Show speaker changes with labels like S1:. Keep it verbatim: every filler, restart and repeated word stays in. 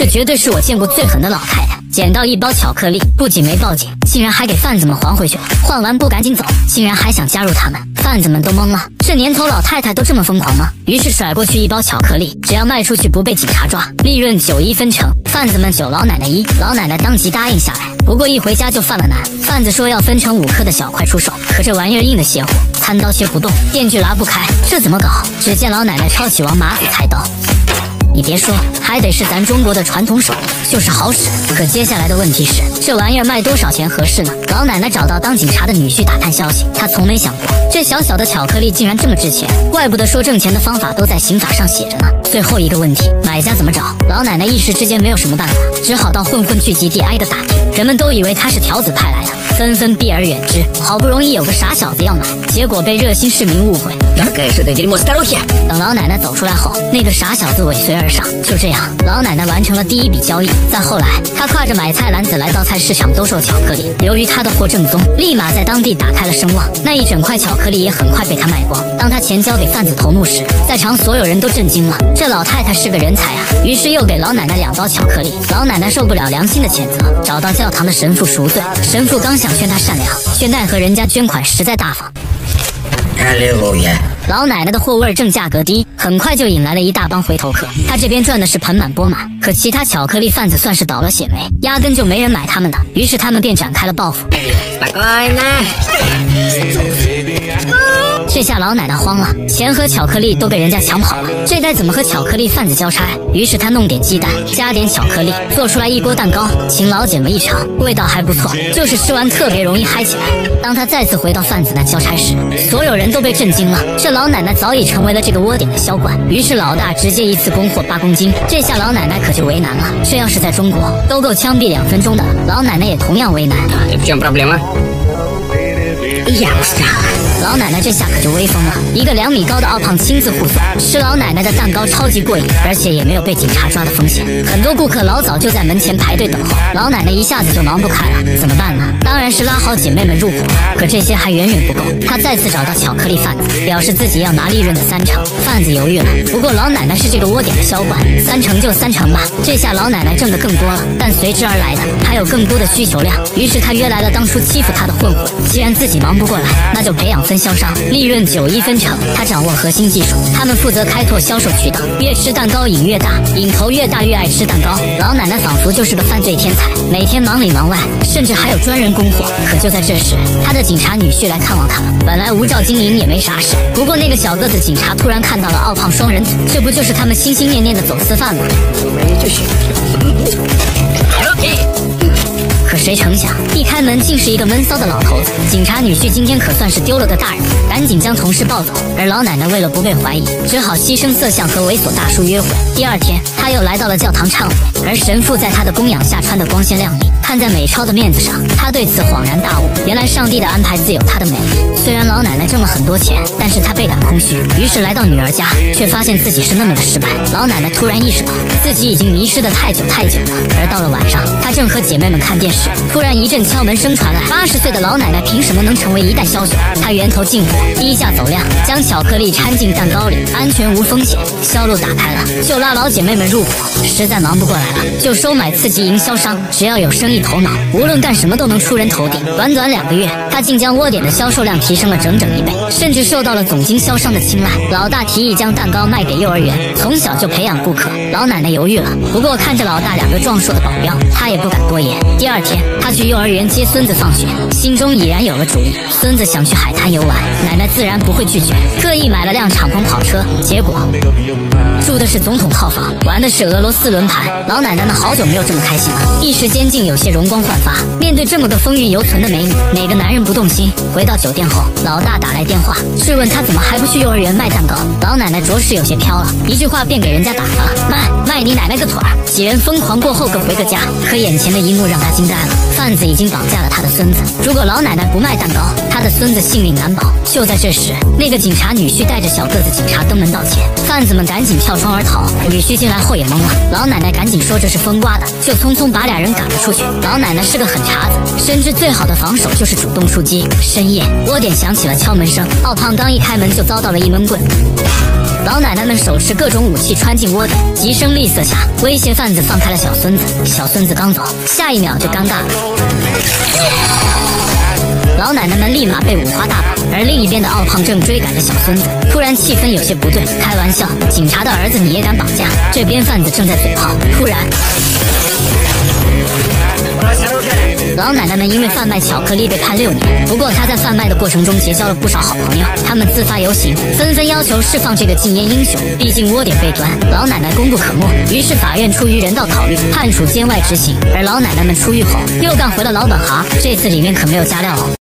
S1: 这绝对是我见过最狠的老太太。捡到一包巧克力，不仅没报警，竟然还给贩子们还回去了。换完不赶紧走，竟然还想加入他们，贩子们都懵了。这年头老太太都这么疯狂吗？于是甩过去一包巧克力，只要卖出去不被警察抓，利润九一分成。贩子们九老奶奶一，老奶奶当即答应下来。不过一回家就犯了难，贩子说要分成五颗的小块出手，可这玩意儿硬的邪乎，餐刀切不动，电锯拉不开，这怎么搞？只见老奶奶抄起王马子菜刀。你别说，还得是咱中国的传统手艺，就是好使。可接下来的问题是，这玩意儿卖多少钱合适呢？老奶奶找到当警察的女婿打探消息，她从没想过这小小的巧克力竟然这么值钱，怪不得说挣钱的方法都在刑法上写着呢。最后一个问题，买家怎么找？老奶奶一时之间没有什么办法，只好到混混聚集地挨个打听。人们都以为她是条子派来的，纷纷避而远之。好不容易有个傻小子要买，结果被热心市民误会。等老奶奶走出来后，那个傻小子尾随而上。就这样，老奶奶完成了第一笔交易。再后来，她挎着买菜篮子来到菜市场兜售巧克力。由于她的货正宗，立马在当地打开了声望。那一整块巧克力也很快被她卖光。当她钱交给贩子头目时，在场所有人都震惊了。这老太太是个人才啊！于是又给老奶奶两包巧克力。老奶奶受不了良心的谴责，找到教堂的神父赎罪。神父刚想劝她善良，却奈何人家捐款实在大方。老奶奶的货味正价格低，很快就引来了一大帮回头客。她这边赚的是盆满钵满，可其他巧克力贩子算是倒了血霉，压根就没人买他们的。于是他们便展开了报复。这下老奶奶慌了，钱和巧克力都被人家抢跑了，这该怎么和巧克力贩子交差？于是她弄点鸡蛋，加点巧克力，做出来一锅蛋糕，请老姐们一尝，味道还不错，就是吃完特别容易嗨起来。当她再次回到贩子那交差时，所有人都被震惊了，这老奶奶早已成为了这个窝点的销冠。于是老大直接一次供货八公斤，这下老奶奶可就为难了。这要是在中国，都够枪毙两分钟的，老奶奶也同样为难。老奶奶这下可就威风了，一个两米高的奥胖亲自护送，吃老奶奶的蛋糕超级过瘾，而且也没有被警察抓的风险。很多顾客老早就在门前排队等候，老奶奶一下子就忙不开了，怎么办呢？当然是拉好姐妹们入伙。可这些还远远不够，她再次找到巧克力贩子，表示自己要拿利润的三成。贩子犹豫了，不过老奶奶是这个窝点的销冠，三成就三成吧。这下老奶奶挣得更多了，但随之而来的还有更多的需求量。于是她约来了当初欺负她的混混，既然自己忙不过来，那就培养分销商，利润九一分成。他掌握核心技术，他们负责开拓销售渠道，越吃蛋糕瘾越大，瘾头越大越爱吃蛋糕。老奶奶仿佛就是个犯罪天才，每天忙里忙外，甚至还有专人供货。可就在这时，他的警察女婿来看望他了。本来无照经营也没啥事，不过那个小个子警察突然看到了奥胖双人组，这不就是他们心心念念的走私犯吗？可谁成想，一开门竟是一个闷骚的老头子。警察女婿今天可算是丢了个大人，赶紧将同事抱走。而老奶奶为了不被怀疑，只好牺牲色相和猥琐大叔约会。第二天，她又来到了教堂忏悔，而神父在她的供养下穿得光鲜亮丽，看在美钞的面子上，她对此恍然大悟。原来上帝的安排自有她的美丽。虽然老奶奶挣了很多钱，但是她倍感空虚，于是来到女儿家，却发现自己是那么的失败。老奶奶突然意识到自己已经迷失得太久太久了。而到了晚上，她正和姐妹们看电视，突然一阵敲门声传来。八十岁的老奶奶凭什么能成为一代枭雄？她源头进货，低价走量，将巧克力掺进蛋糕里，安全无风险，销路打开了，就拉老姐妹们入伙。实在忙不过来了，就收买次级营销商，只要有生意头脑，无论干什么都能出人头地。短短两个月，她竟将窝点的销售量提升了整整一倍，甚至受到了总经销商的青睐。老大提议将蛋糕卖给幼儿园，从小就培养顾客。老奶奶犹豫了，不过看着老大两个壮硕的保镖，她也不敢多言。第二天，她去幼儿园接孙子放学，心中已然有了主意。孙子想去海滩游玩，奶奶自然不会拒绝，特意买了辆敞篷跑车。结果住的是总统套房，玩的是俄罗斯轮盘。老奶奶呢，好久没有这么开心了，一时间竟有些容光焕发。面对这么个风韵犹存的美女，哪个男人不动心？回到酒店后，老大打来电话，质问他怎么还不去幼儿园卖蛋糕。老奶奶着实有些飘了，一句话便给人家打发了。卖卖你奶奶个腿儿！几人疯狂过后各回个家。可眼前的一幕让他惊呆了，贩子已经绑架了他的孙子。如果老奶奶不卖蛋糕，他的孙子性命难保。就在这时，那个警察女婿带着小个子警察登门道歉，贩子们赶紧跳窗而逃。女婿进来后也懵了，老奶奶赶紧说这是风刮的，就匆匆把俩人赶了出去。老奶奶是个狠茬子，深知最好的防守就是主动出击。深夜，窝点响起了敲门声，奥胖刚一开门就遭到了一闷棍。 老奶奶们手持各种武器穿进窝点，急声厉色下威胁贩子放开了小孙子。小孙子刚走，下一秒就尴尬了。老奶奶们立马被五花大绑，而另一边的奥胖正追赶着小孙子，突然气氛有些不对。开玩笑，警察的儿子你也敢绑架？这边贩子正在嘴炮，突然，老奶奶们因为贩卖巧克力被判六年。不过她在贩卖的过程中结交了不少好朋友，他们自发游行，纷纷要求释放这个禁烟英雄。毕竟窝点被端，老奶奶功不可没，于是法院出于人道考虑，判处监外执行。而老奶奶们出狱后又干回了老本行，这次里面可没有加料哦。